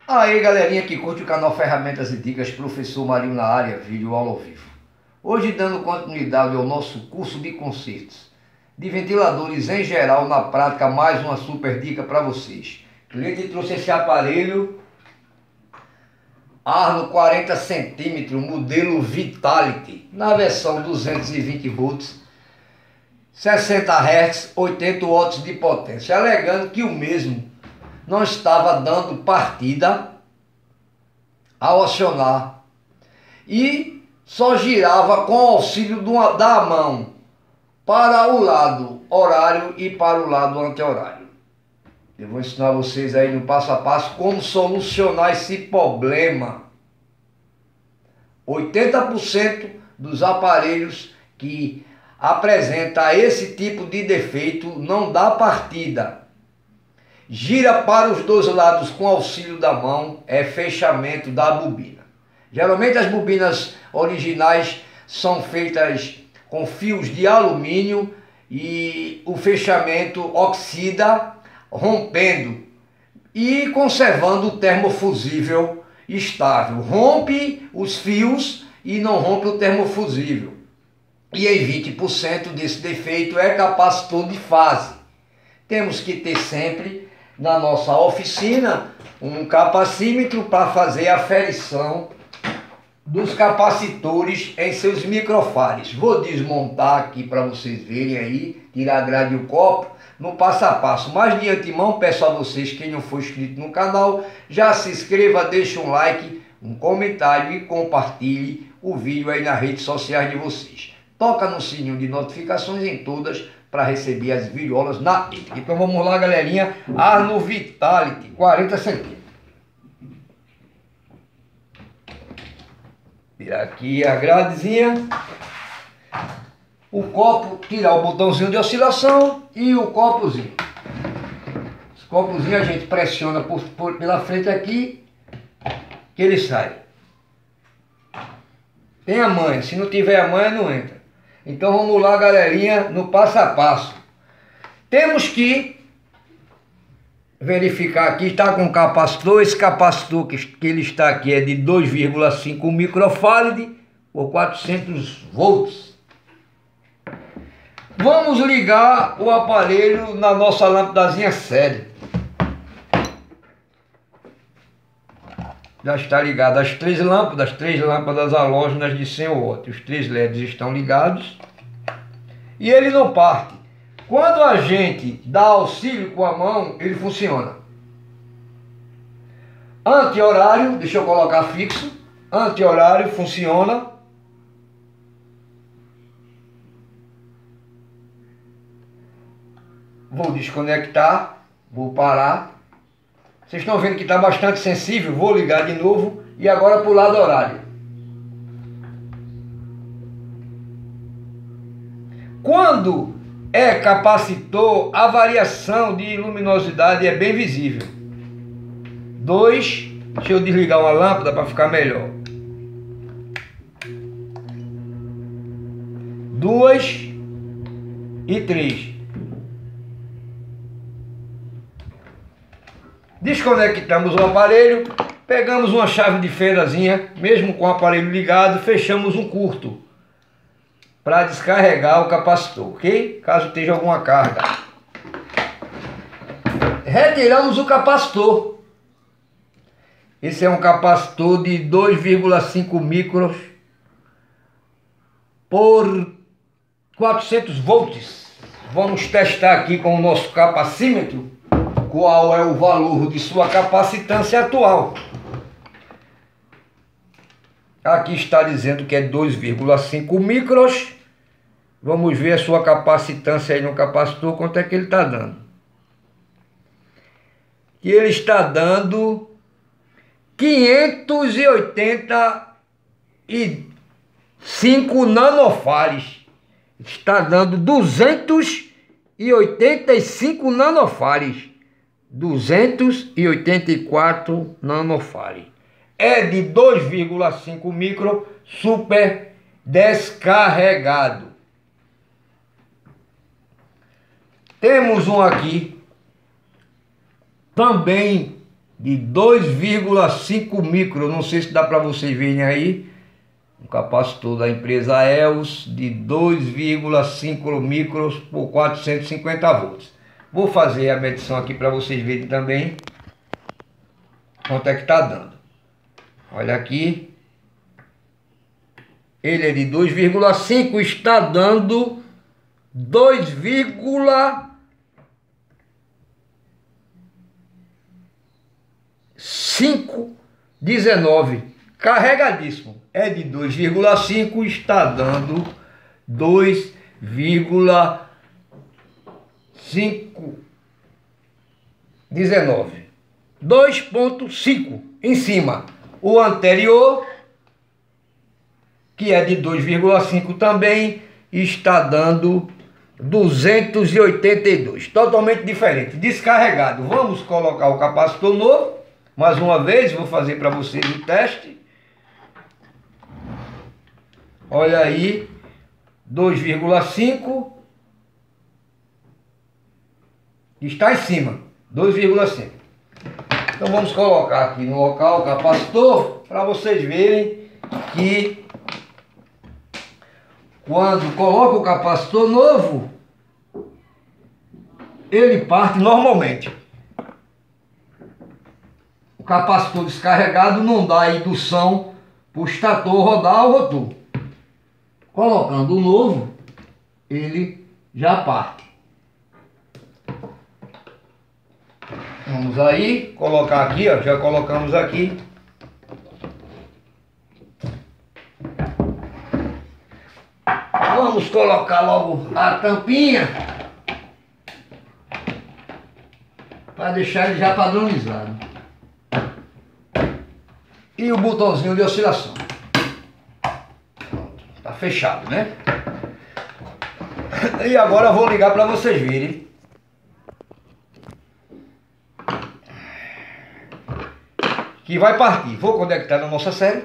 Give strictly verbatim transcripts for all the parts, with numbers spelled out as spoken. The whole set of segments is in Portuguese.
Aí galerinha que curte o canal Ferramentas e Dicas, professor Marinho na área, vídeo aula ao vivo. Hoje dando continuidade ao nosso curso de concertos de ventiladores em geral, na prática, mais uma super dica para vocês. O cliente trouxe esse aparelho Arno quarenta centímetros, modelo Vitality, na versão duzentos e vinte volts, sessenta hertz, oitenta watts de potência, alegando que o mesmo não estava dando partida ao acionar e só girava com o auxílio da mão para o lado horário e para o lado anti-horário. Eu vou ensinar vocês aí no passo a passo como solucionar esse problema. oitenta por cento dos aparelhos que apresenta esse tipo de defeito não dá partida. Gira para os dois lados com auxílio da mão, é fechamento da bobina. Geralmente as bobinas originais são feitas com fios de alumínio e o fechamento oxida, rompendo e conservando o termofusível estável. Rompe os fios e não rompe o termofusível. E em vinte por cento desse defeito é capacitor de fase. Temos que ter sempre na nossa oficina um capacímetro para fazer a aferição dos capacitores em seus microfares. Vou desmontar aqui para vocês verem aí, tirar a grade e o copo no passo a passo. Mas de antemão peço a vocês, quem não for inscrito no canal, já se inscreva, deixe um like, um comentário e compartilhe o vídeo aí nas redes sociais de vocês. Toca no sininho de notificações em todas para receber as videoaulas na íntegra. Então vamos lá, galerinha. Arno Vitality quarenta centímetros. Tirar aqui a gradezinha. O copo, tirar o botãozinho de oscilação e o copozinho. Esse copozinho a gente pressiona por, por, pela frente aqui, que ele sai. Tem a manha, se não tiver a manha não entra. Então vamos lá, galerinha, no passo a passo. Temos que verificar aqui, está com capacitor. Esse capacitor que, que ele está aqui é de dois vírgula cinco microfarad por quatrocentos volts. Vamos ligar o aparelho na nossa lâmpadazinha séria. Já está ligado as três lâmpadas, três lâmpadas halógenas de cem watts. Os três L E Ds estão ligados. E ele não parte. Quando a gente dá auxílio com a mão, ele funciona. Anti-horário, deixa eu colocar fixo. Anti-horário funciona. Vou desconectar, vou parar. Vocês estão vendo que está bastante sensível, vou ligar de novo e agora para o lado horário. Quando é capacitor, a variação de luminosidade é bem visível. Dois, deixa eu desligar uma lâmpada para ficar melhor. Duas e três. Desconectamos o aparelho, pegamos uma chave de fendazinha, mesmo com o aparelho ligado, fechamos um curto para descarregar o capacitor, ok? Caso esteja alguma carga. Retiramos o capacitor. Esse é um capacitor de dois vírgula cinco micros por quatrocentos volts. Vamos testar aqui com o nosso capacímetro qual é o valor de sua capacitância atual. Aqui está dizendo que é dois vírgula cinco micros. Vamos ver a sua capacitância aí no capacitor, quanto é que ele está dando. Que ele está dando quinhentos e oitenta e cinco nanofares. Está dando duzentos e oitenta e cinco nanofares. duzentos e oitenta e quatro nanofares. É de dois vírgula cinco micro super descarregado. Temos um aqui também de dois vírgula cinco micro, não sei se dá para vocês verem aí, um capacitor da empresa E O S de dois vírgula cinco micros por quatrocentos e cinquenta volts. Vou fazer a medição aqui para vocês verem também quanto é que está dando. Olha aqui, ele é de dois vírgula cinco, está dando dois vírgula cinco dezenove, carregadíssimo. É de dois vírgula cinco, está dando dois vírgula cinco dezenove, dois ponto cinco em cima. O anterior, que é de dois vírgula cinco também, está dando duzentos e oitenta e dois, totalmente diferente, descarregado. Vamos colocar o capacitor novo. Mais uma vez, vou fazer para vocês o teste. Olha aí, dois vírgula cinco. Está em cima, dois vírgula cinco. Então vamos colocar aqui no local o capacitor para vocês verem que quando coloca o capacitor novo, ele parte normalmente. O capacitor descarregado não dá indução para o estator rodar o rotor. Colocando o novo, ele já parte. Vamos aí, colocar aqui, ó, já colocamos aqui. Vamos colocar logo a tampinha para deixar ele já padronizado. E o botãozinho de oscilação. Pronto, tá fechado, né? E agora eu vou ligar para vocês verem. Que vai partir. Vou conectar na nossa série.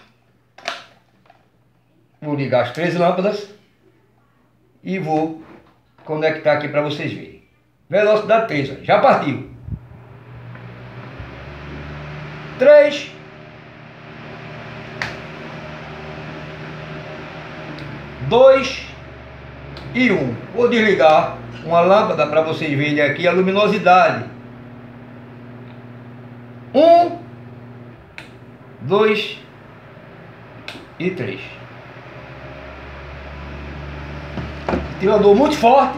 Vou ligar as três lâmpadas. E vou conectar aqui para vocês verem. Velocidade três, ó, já partiu. três. dois e um. Vou desligar uma lâmpada para vocês verem aqui a luminosidade. um, dois e três. Ventilador muito forte.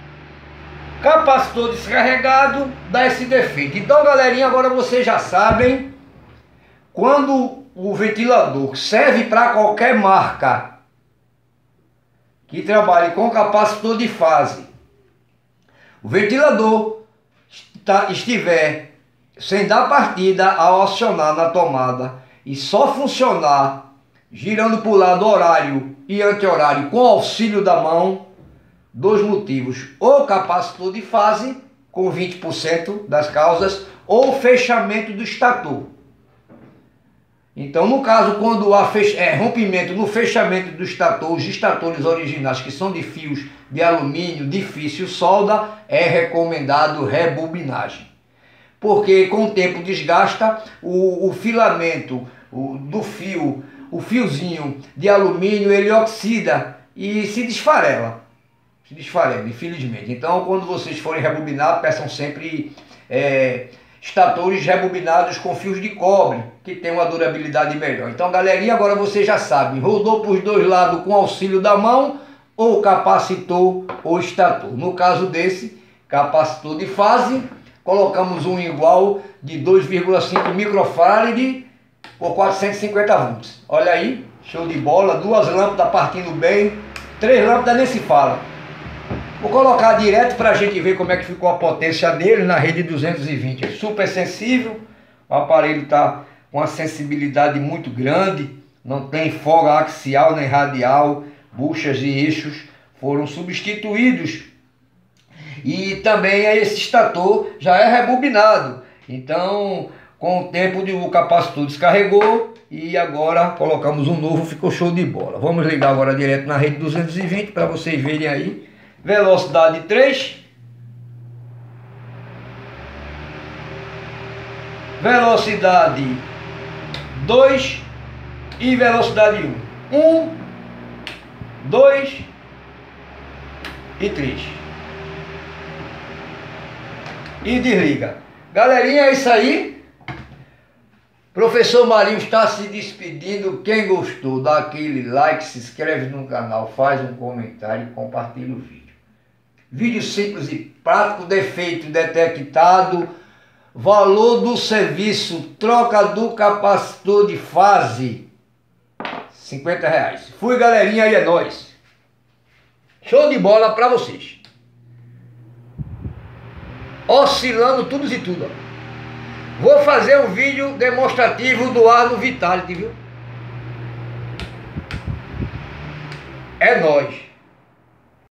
Capacitor descarregado dá esse defeito. Então, galerinha, agora vocês já sabem, quando o ventilador serve para qualquer marca que trabalhe com capacitor de fase, o ventilador está, estiver sem dar partida ao acionar na tomada e só funcionar girando para o lado horário e anti-horário com auxílio da mão, dois motivos: ou capacitor de fase com vinte por cento das causas, ou fechamento do estator. Então, no caso, quando há fech... é, rompimento no fechamento do estator, os estatores originais, que são de fios de alumínio, difícil solda, é recomendado rebobinagem. Porque com o tempo desgasta o, o filamento o, do fio, o fiozinho de alumínio, ele oxida e se desfarela. Se desfarela, infelizmente. Então, quando vocês forem rebobinar, peçam sempre é, estatores rebobinados com fios de cobre, que tem uma durabilidade melhor. Então, galerinha, agora vocês já sabem, rodou para os dois lados com auxílio da mão, ou capacitor ou estator. No caso desse, capacitor de fase, colocamos um igual de dois vírgula cinco microfarad por quatrocentos e cinquenta volts. Olha aí, show de bola, duas lâmpadas partindo bem, três lâmpadas nem se fala. Vou colocar direto para a gente ver como é que ficou a potência dele na rede duzentos e vinte. É super sensível, o aparelho está com uma sensibilidade muito grande, não tem folga axial nem radial, buchas e eixos foram substituídos. E também esse estator já é rebobinado. Então, com o tempo de, o capacitor descarregou e agora colocamos um novo, ficou show de bola. Vamos ligar agora direto na rede duzentos e vinte para vocês verem aí. Velocidade três. velocidade dois e velocidade um. um, dois e três. E desliga. Galerinha, é isso aí. Professor Marinho está se despedindo. Quem gostou, dá aquele like, se inscreve no canal, faz um comentário e compartilha o vídeo. Vídeo simples e prático, defeito detectado, valor do serviço, troca do capacitor de fase, cinquenta reais. Fui, galerinha, e é nóis. Show de bola para vocês. Oscilando tudo e tudo, ó. Vou fazer um vídeo demonstrativo do Arno Vitality, viu? É nóis.